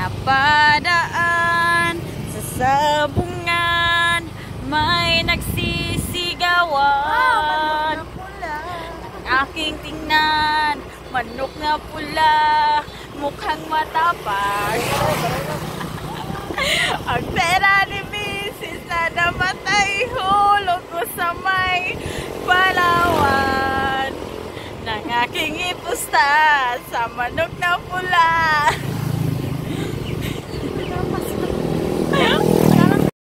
napadaan sa sabungan, may nagsisigawan. Ang aking tingnan, manok na pula, mukhang matapang. Ang pera ni Mrs. na namatay, hulog ko sa may Palawan. Nang aking ipusta sa manok na pula.